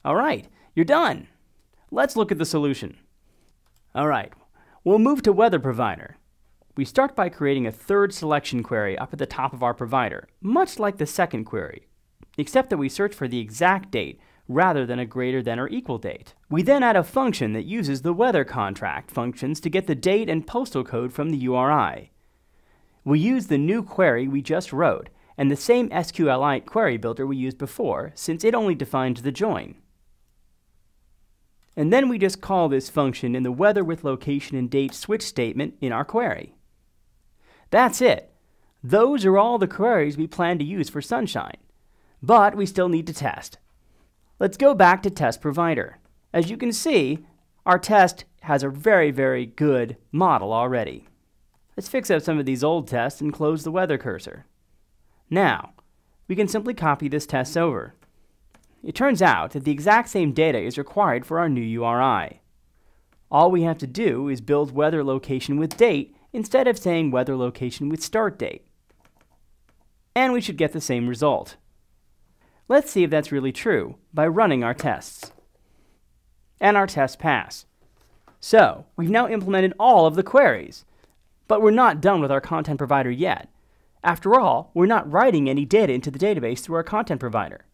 All right, you're done. Let's look at the solution. All right, we'll move to Weather Provider. We start by creating a third selection query up at the top of our provider, much like the second query, except that we search for the exact date rather than a greater than or equal date. We then add a function that uses the weather contract functions to get the date and postal code from the URI. We use the new query we just wrote and the same SQLite query builder we used before, since it only defines the join. And then we just call this function in the weather with location and date switch statement in our query. That's it. Those are all the queries we plan to use for Sunshine. But we still need to test. Let's go back to Test Provider. As you can see, our test has a very good model already. Let's fix up some of these old tests and close the weather cursor. Now, we can simply copy this test over. It turns out that the exact same data is required for our new URI. All we have to do is build weather location with date instead of saying weather location with start date. And we should get the same result. Let's see if that's really true by running our tests. And our tests pass. So, we've now implemented all of the queries. But we're not done with our content provider yet. After all, we're not writing any data into the database through our content provider.